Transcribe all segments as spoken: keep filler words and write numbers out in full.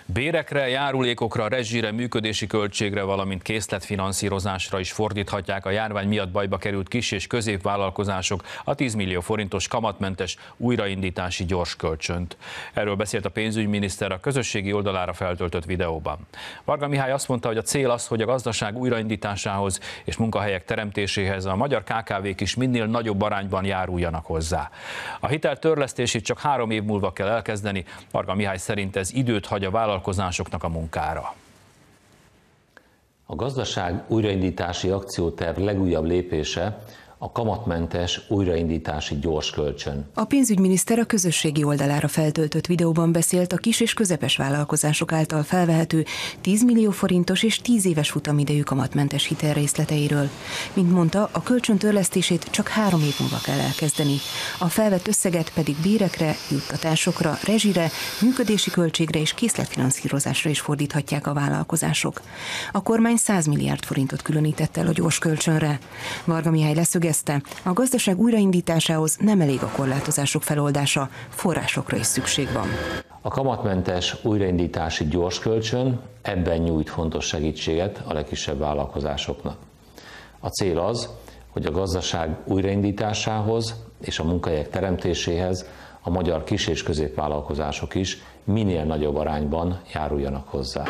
Bérekre, járulékokra, rezsire, működési költségre, valamint készletfinanszírozásra is fordíthatják a járvány miatt bajba került kis- és középvállalkozások a tíz millió forintos kamatmentes újraindítási gyors kölcsönt. Erről beszélt a pénzügyminiszter a közösségi oldalára feltöltött videóban. Varga Mihály azt mondta, hogy a cél az, hogy a gazdaság újraindításához és munkahelyek teremtéséhez a magyar ká ká vék is minél nagyobb arányban járuljanak hozzá. A hitel törlesztését csak három év múlva kell elkezdeni, Varga Mihály szerint ez időt hagy a vállalkozásoknak a munkára. A gazdaság újraindítási akcióterv legújabb lépése a kamatmentes újraindítási gyors kölcsön. A pénzügyminiszter a közösségi oldalára feltöltött videóban beszélt a kis és közepes vállalkozások által felvehető tíz millió forintos és tíz éves futamidejű kamatmentes hitel részleteiről. Mint mondta, a kölcsön törlesztését csak három év múlva kell elkezdeni. A felvett összeget pedig bérekre, juttatásokra, rezsire, működési költségre és készletfinanszírozásra is fordíthatják a vállalkozások. A kormány száz milliárd forintot különített el a gyors kölcsönre. Varga Mihály leszögezte, a gazdaság újraindításához nem elég a korlátozások feloldása, forrásokra is szükség van. A kamatmentes újraindítási gyors kölcsön ebben nyújt fontos segítséget a legkisebb vállalkozásoknak. A cél az, hogy a gazdaság újraindításához és a munkahelyek teremtéséhez a magyar kis- és középvállalkozások is minél nagyobb arányban járuljanak hozzá.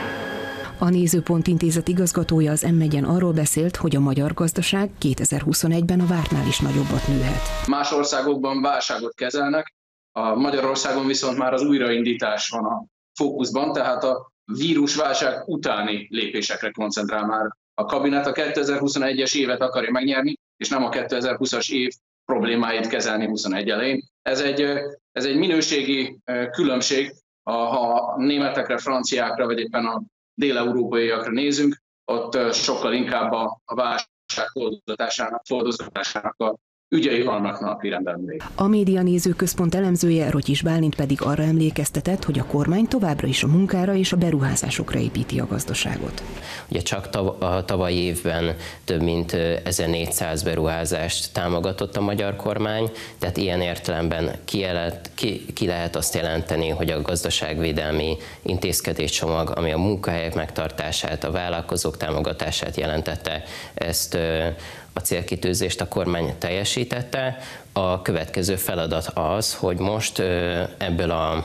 A Nézőpont Intézet igazgatója az em egyen arról beszélt, hogy a magyar gazdaság kétezer-huszonegyben a vártnál is nagyobbat nőhet. Más országokban válságot kezelnek, a Magyarországon viszont már az újraindítás van a fókuszban, tehát a vírusválság utáni lépésekre koncentrál már a kabinet. A kétezer-huszonegyes évet akarja megnyerni, és nem a kétezer-húszas év problémáit kezelni huszonegy elején. Ez egy, ez egy minőségi különbség, ha a németekre, franciákra, vagy éppen a dél-európaiakra nézünk, ott sokkal inkább a, a válság fordozgatásának, fordozgatásának a ügyei vannak napirenden. A Média Nézőközpont elemzője, Rotyis Bálint pedig arra emlékeztetett, hogy a kormány továbbra is a munkára és a beruházásokra építi a gazdaságot. Ugye csak tav- a tavalyi évben több mint ezernégyszáz beruházást támogatott a magyar kormány, tehát ilyen értelemben ki, jelet, ki, ki lehet azt jelenteni, hogy a gazdaságvédelmi intézkedéscsomag, ami a munkahelyek megtartását, a vállalkozók támogatását jelentette, ezt a célkitűzést a kormány teljesítette. A következő feladat az, hogy most ebből a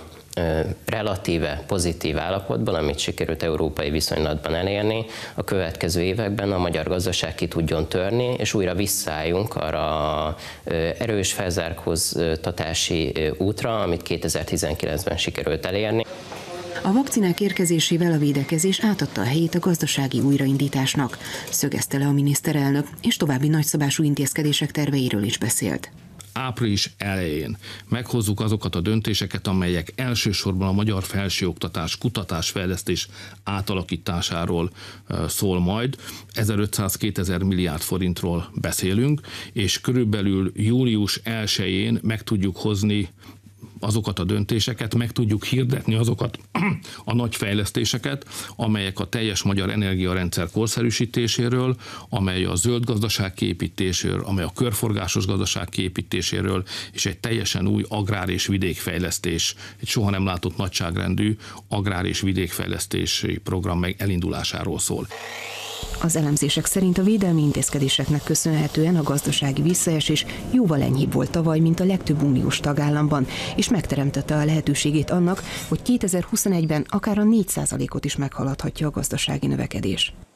relatíve pozitív állapotból, amit sikerült európai viszonylatban elérni, a következő években a magyar gazdaság ki tudjon törni, és újra visszaálljunk arra a erős felzárkóztatási útra, amit kétezer-tizenkilencben sikerült elérni. A vakcinák érkezésével a védekezés átadta a helyét a gazdasági újraindításnak, szögezte le a miniszterelnök, és további nagyszabású intézkedések terveiről is beszélt. Április elején meghozzuk azokat a döntéseket, amelyek elsősorban a magyar felsőoktatás, kutatásfejlesztés átalakításáról szól majd. ezerötszáz-kétezer milliárd forintról beszélünk, és körülbelül július elsején meg tudjuk hozni azokat a döntéseket, meg tudjuk hirdetni azokat a nagy fejlesztéseket, amelyek a teljes magyar energiarendszer korszerűsítéséről, amely a zöld gazdaság kiépítéséről, amely a körforgásos gazdaság kiépítéséről, és egy teljesen új agrár- és vidékfejlesztés, egy soha nem látott nagyságrendű agrár- és vidékfejlesztési program meg elindulásáról szól. Az elemzések szerint a védelmi intézkedéseknek köszönhetően a gazdasági visszaesés jóval enyhébb volt tavaly, mint a legtöbb uniós tagállamban, és megteremtette a lehetőségét annak, hogy kétezer-huszonegyben akár a négy százalékot is meghaladhatja a gazdasági növekedés.